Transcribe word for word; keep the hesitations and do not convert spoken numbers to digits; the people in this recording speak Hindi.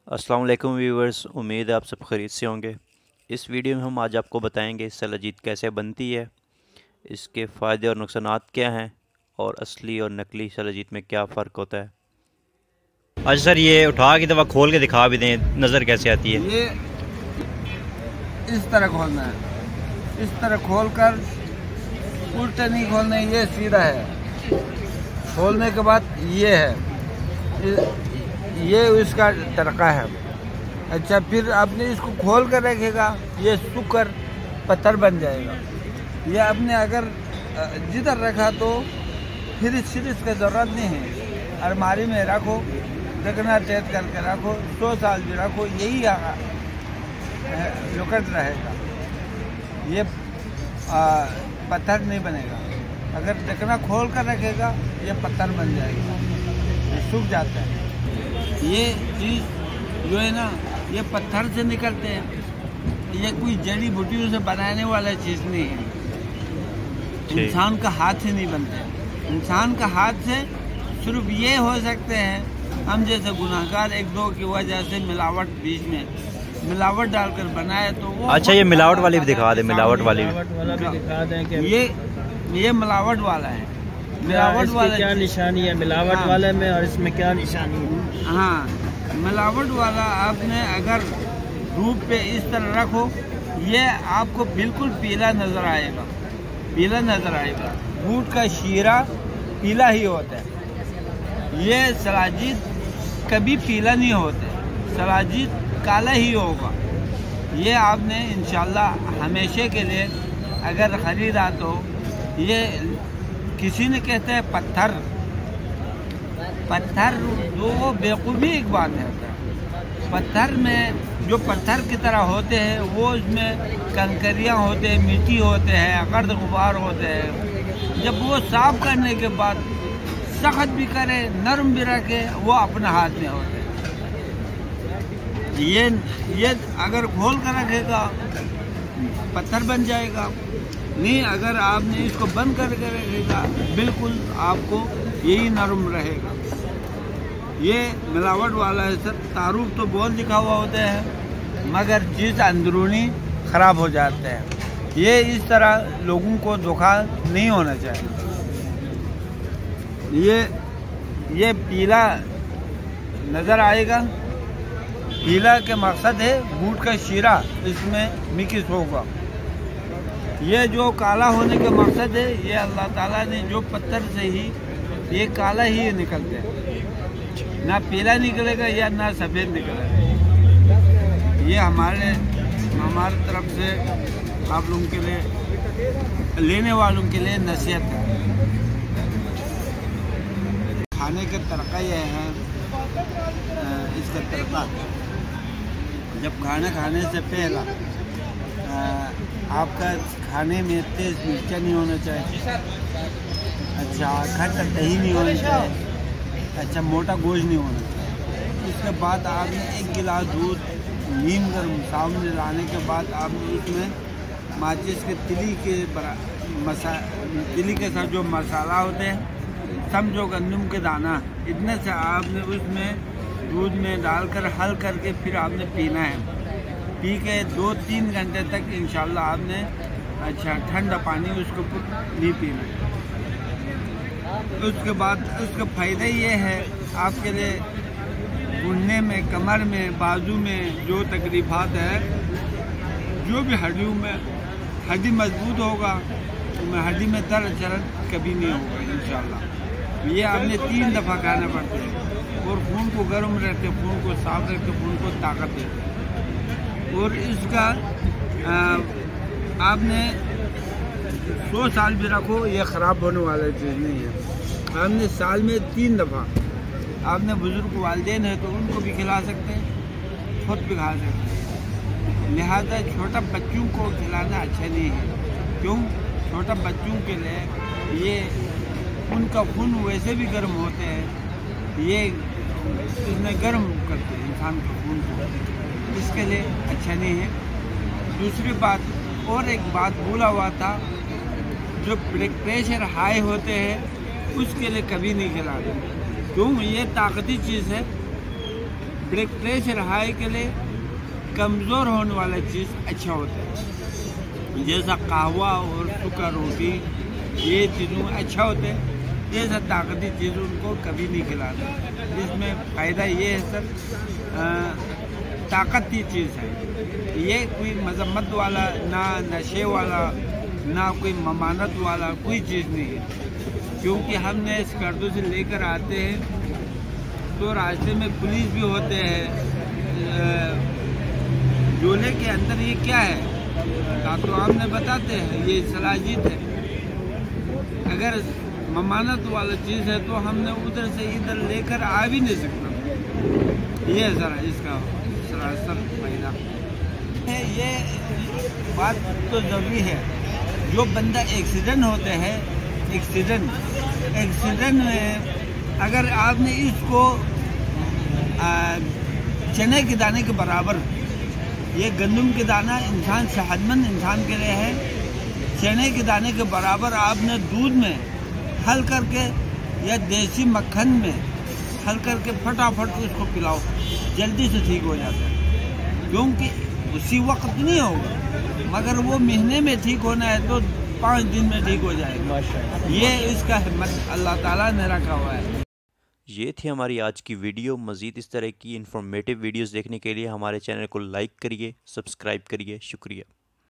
अस्सलाम वालेकुम व्यूवर्स, उम्मीद है आप सब खैरियत से होंगे। इस वीडियो में हम आज आपको बताएंगे शलाजीत कैसे बनती है, इसके फ़ायदे और नुकसानात क्या हैं और असली और नकली शलाजीत में क्या फ़र्क होता है। अच्छा सर, ये उठा के दफ़ा खोल के दिखा भी दें, नज़र कैसे आती है। ये इस तरह खोलना है, इस तरह खोल कर उल्टा नहीं खोलना है, ये सीधा है। खोलने के बाद ये है, ये इसका तरीका है। अच्छा, फिर आपने इसको खोल कर रखेगा, ये सूख कर पत्थर बन जाएगा। ये आपने अगर जिधर रखा तो फिर फिर इसकी ज़रूरत नहीं है, अलमारी में रखो, ढकना तेज करके रखो, सौ साल भी रखो, यही लुकट रहेगा। ये आ, पत्थर नहीं बनेगा। अगर ढकना खोल कर रखेगा ये पत्थर बन जाएगा, ये सूख जाता है। ये चीज़ जो है ना, ये पत्थर से निकलते हैं, ये कोई जड़ी बूटियों से बनाने वाला चीज़ नहीं है। इंसान का हाथ से नहीं बनते। इंसान का हाथ से सिर्फ ये हो सकते हैं, हम जैसे गुनाहगार एक दो की वजह से मिलावट बीच में मिलावट डालकर बनाए तो वो। अच्छा, ये मिलावट वाली भी दिखा दे, मिलावट वाली भी दिखा दें कि ये ये मिलावट वाला है। मिलावट वाला क्या निशानी है मिलावट हाँ। वाले में, और इसमें क्या निशानी है? हाँ, मिलावट वाला आपने अगर धूप पे इस तरह रखो, ये आपको बिल्कुल पीला नजर आएगा, पीला नजर आएगा। बूट का शीरा पीला ही होता है। ये शलाजीत कभी पीला नहीं होते, शलाजीत काला ही होगा। ये आपने इंशाल्लाह हमेशा के लिए अगर खरीदा तो ये किसी ने कहते हैं पत्थर पत्थर जो वो बेवकूफ़ी एक बात है। पत्थर में जो पत्थर की तरह होते हैं वो उसमें कंकरियाँ होते हैं, मिट्टी होते हैं, गर्द गुबार होते हैं। जब वो साफ करने के बाद सख्त भी करे, नरम भी रखे, वो अपने हाथ में होते हैं। ये ये अगर खोल कर रखेगा पत्थर बन जाएगा, नहीं अगर आपने इसको बंद करके रखेगा बिल्कुल आपको यही नरम रहेगा। ये मिलावट वाला है सर। तारुफ तो बहुत लिखा हुआ होता है मगर चीज़ अंदरूनी ख़राब हो जाते हैं। ये इस तरह लोगों को धोखा नहीं होना चाहिए। ये ये पीला नज़र आएगा, पीला के मकसद है बूट का शीरा इसमें मिक्स होगा। ये जो काला होने का मकसद है, ये अल्लाह ताला ने जो पत्थर से ही ये काला ही निकलते हैं, ना पीला निकलेगा या ना सफ़ेद निकलेगा। ये हमारे हमारे तरफ से आप लोगों के लिए, लेने वालों के लिए नसीहत है। खाने का तरीका ये है, इसका तरीका जब खाना खाने से पहला आपका खाने में तेज मिर्चा नहीं होना चाहिए। अच्छा, खट्टा दही नहीं होना चाहिए। अच्छा, मोटा गोश्त नहीं होना चाहिए। इसके बाद आपने एक गिलास दूध नीम कर सामने लाने के बाद आपने उसमें माचिस के तिली के मसा तिली के साथ जो मसाला होते हैं, समझो गंदम के दाना, इतने से आपने उसमें दूध में डालकर हल करके फिर आपने पीना है। पी के दो तीन घंटे तक इंशाल्लाह आपने अच्छा ठंडा पानी उसको नहीं पीना। उसके बाद उसका फ़ायदा ये है आपके लिए, घुटने में, कमर में, बाजू में जो तकलीफ़ात है, जो भी हड्डियों में हड्डी मजबूत होगा तो हड्डी में दर्द चर्द कभी नहीं होगा इंशाल्लाह। ये आपने तीन दफ़ा खाना पड़ता है और खून को गर्म रहते, खून को साफ रखते, खून को ताकत देते। और इसका आ, आपने सौ साल भी रखो, ये ख़राब होने वाला चीज़ नहीं है। आपने साल में तीन दफ़ा, आपने बुज़ुर्ग वालिदैन है तो उनको भी खिला सकते हैं, खुद भी खा सकते हैं। लिहाजा छोटा बच्चों को खिलाना अच्छा नहीं है। क्यों? छोटा बच्चों के लिए ये उनका खून वैसे भी गर्म होते हैं, ये इसमें गर्म करते हैं इंसान के खून को, इसके लिए अच्छा नहीं है। दूसरी बात, और एक बात भूला हुआ था, जो ब्लड प्रेशर हाई होते हैं उसके लिए कभी नहीं खिलाते। क्यों? ये ताकती चीज़ है, ब्लड प्रेशर हाई के लिए कमज़ोर होने वाला चीज़ अच्छा होता है, जैसा कहवा और सूखा रोटी, ये चीज़ों अच्छा होते हैं। ये सब ताकती चीज़ उनको कभी नहीं खिलाना। इसमें फ़ायदा ये है सर, आ, ताकत की चीज़ है ये, कोई मजम्मत वाला ना नशे वाला ना कोई ममानत वाला कोई चीज़ नहीं है। क्योंकि हमने इस कर्दू से लेकर आते हैं तो रास्ते में पुलिस भी होते हैं, झोले के अंदर ये क्या है तो हमने बताते हैं ये सलाजीत है। अगर ममानत वाला चीज़ है तो हमने उधर से इधर लेकर आ भी नहीं सकता। ये ज़रा इसका सरासर फायदा है। ये बात तो ज़रूरी है, जो बंदा एक्सीडेंट होते हैं, एक्सीडेंट एक्सीडेंट में अगर आपने इसको आ, चने के दाने के बराबर, ये गंदम के दाना इंसान सेहतमंद इंसान के लिए है, चने के दाने के बराबर आपने दूध में हल करके या देसी मक्खन में हल करके फटाफट उसको पिलाओ, जल्दी से ठीक हो जाता है। क्योंकि उसी वक्त नहीं होगा, मगर वो महीने में ठीक होना है तो पाँच दिन में ठीक हो जाएगा। ये इसका हिम्मत अल्लाह ताला ने रखा हुआ है। ये थी हमारी आज की वीडियो। मज़ीद इस तरह की इन्फॉर्मेटिव वीडियोस देखने के लिए हमारे चैनल को लाइक करिए, सब्सक्राइब करिए। शुक्रिया।